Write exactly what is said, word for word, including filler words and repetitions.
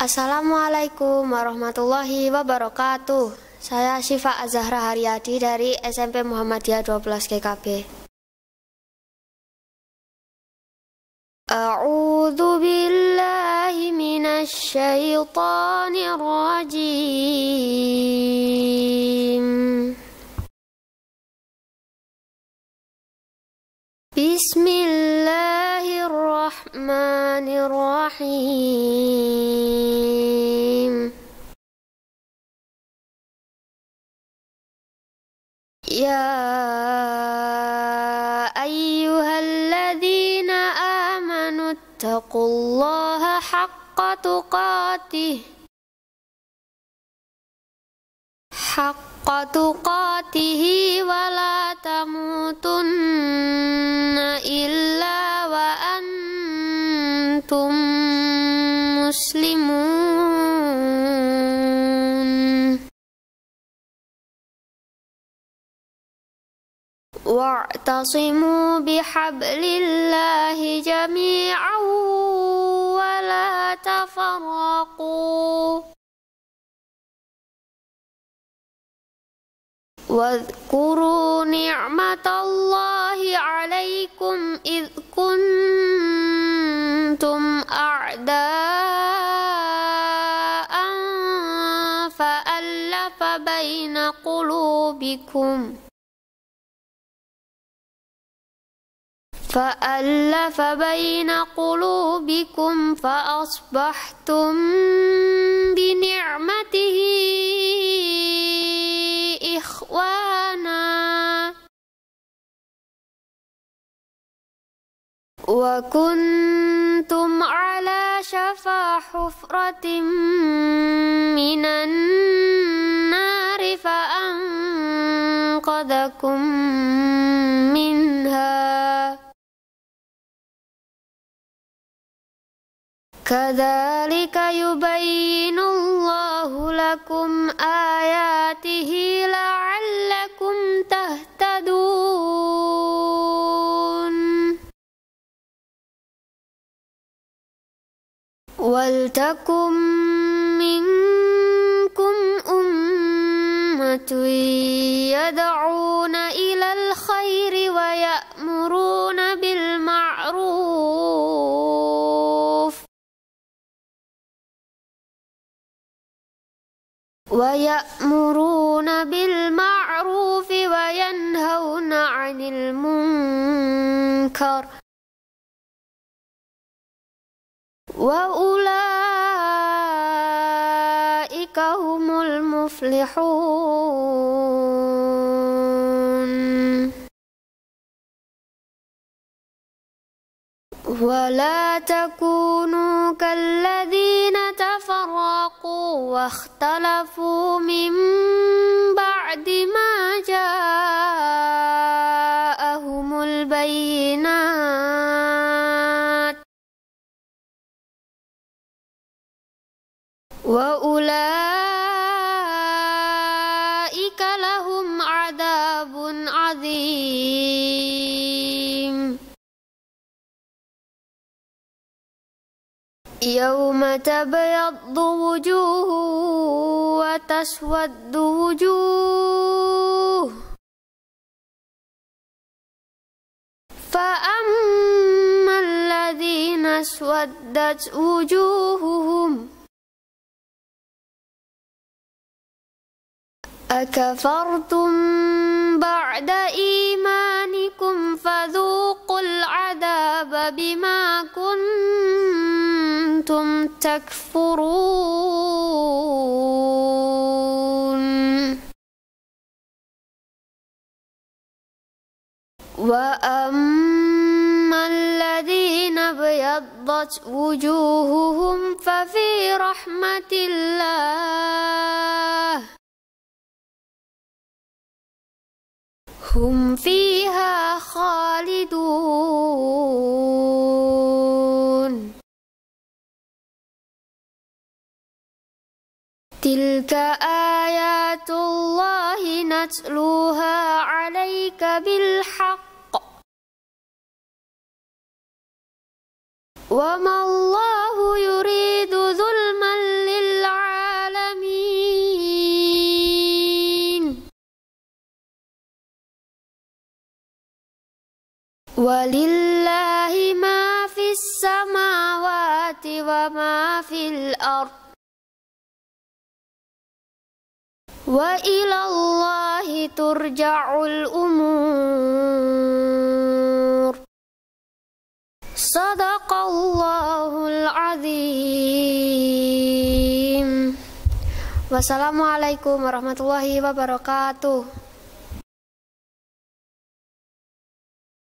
Assalamualaikum warahmatullahi wabarakatuh. Saya Syifa Azahra Haryadi dari S M P Muhammadiyah dua belas G K B. A'udzu billahi minasy syaithanir rajim. Bismillahirrahmanirrahim. Ya ayyuhalladzina amanu taqullaha haqqa tuqatih haqqa tuqatihi wa la tamutunna illa wa antum muslimun. Wa'tasimu bihablillahi jami'an wa la tafarraqu. Wadhkuru ni'matallahi 'alaikum idh kuntum a'da'an fa'allafa baina qulubikum fa'allafa baina qulubikum fa'asbahtum bi ni'matihi ikhwana wa kuntum ala shafa hufratin minan nari fa'anqadhakum minha. Kadzalika yubayyinullahu lakum ayatihi la'allakum tahtadun. Waltakum minkum ummatun yad'una ilal khairi wa ya'muruna bil ma'ruf wa ya'muruna bil ma'rufi wa yanhauna 'anil munkar wa ulaika humul muflihun. ولا تكونوا كالذين تفرقوا واختلفوا من بعد ما جاءهم البينات وأولئك لهم عذاب عظيم. يوم تبيض وجوه وتسود وجوه فأما الذين اسودت وجوههم أكفرتم بعد إيمانكم فذوقوا العذاب بما كنتم تكفرون. وأما الذين ابيضت وجوههم ففي رحمة الله هم فيها خالدون. تلك آيات الله نتلوها عليك بالحق وما الله يريد ظلما Walillahi ma fis samawati wa ma fil ard. Wa ilallahi turja'ul umur. Sadaqallahul azim. Wassalamualaikum warahmatullahi wabarakatuh.